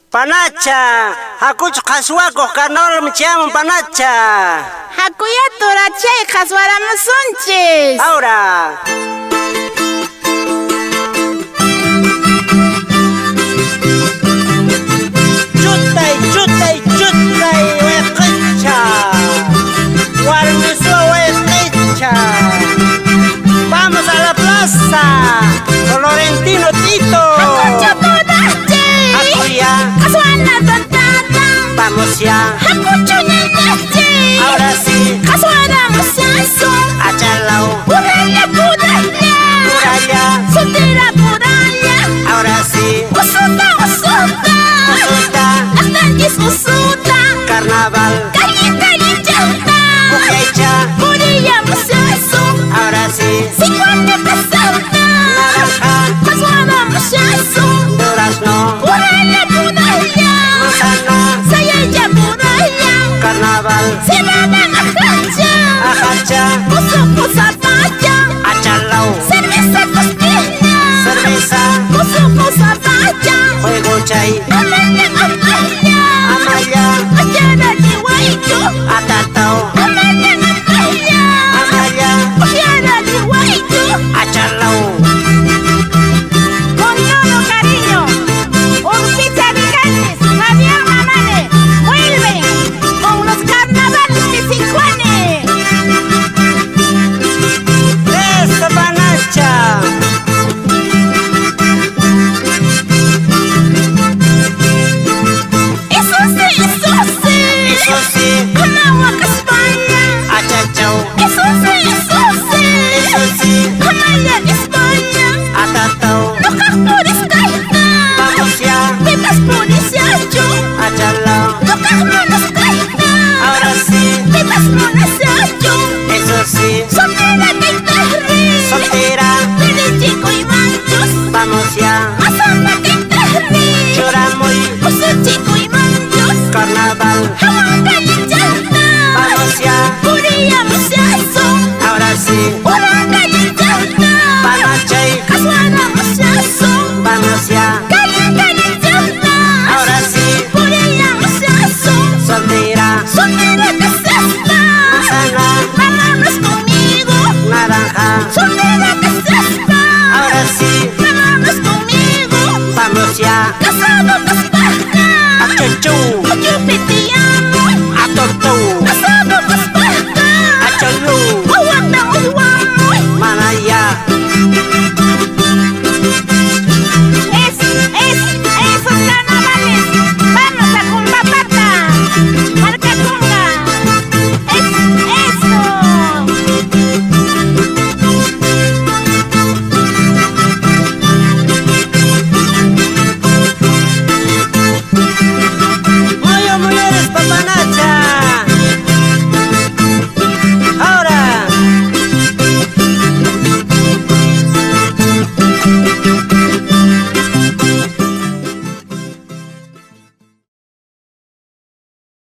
Panacha, hakuchu kaswako carnaval michiamun panacha. Hakuya turachay kaswaramusunchis. Ahora. Chutay, chutay, chutay, huequicha. Guarnizo huequicha. Vamos a la plaza. Florentino Tito. Hakucha turachay. Hakuya. Kaswana tontata. Vamos ya. Hakuchu ñañachay. Ahora sí. Kaswaramusaso. Achalao. Puralla, puralla. Puralla. Sutira, puralla. Ahora sí. Usuta, usuta. Usuta. Astanjis usuta. Carnaval. Calle, calle, chanta. Ukecha. Purilla, musaso. Ahora sí. 50 pesanta. Naranja. Kaswaramusaso. Durazno. Puralla, puralla. Manzana. Sayaya, puralla. Carnaval. Semana, ajacha. Ajacha. Usuku, zapaya. Achalao. Cerveza, costilla. Cerveza. Usuku, zapaya. Juego chay. Amaya, amaya. Amaya. Ayara, liwaito. Atatao. Amaya, amaya. Amaya. Ayara, liwaito. Achalao. Con todo cariño, Urpicha Vigantes, Javier Mamane, vuelven con los carnavales de Sicuane. ¡Esta panacha! Eso sí, Eso sí. con agua España. Achachao. Eso sí, Eso sí. Amaya España. Atatao. No captures caída. Vamos ya. Pipas por ese Achalao. no captures caída. Ahora sí. Pipas por ese Eso sí. soltera que te Soltera. Pide chico y manchos. Vamos ya. Masana que te Lloramos. Uso chico y manchos. Carnaval. Hawanka y chanta. Vamos ya. Purilla musaso. Ahora sí. Hawanka y chanta. Panachay. Kaswana musaso. Vamos ya. Hawanka y chanta. Ahora sí. Purilla musaso. Soltera. Soltera que se está. Manzana. Vámonos conmigo. Naranja. Soltera que se está. Ahora sí. Vámonos conmigo. Vamos ya. Casado, casada. Achuchu. Ocho piti.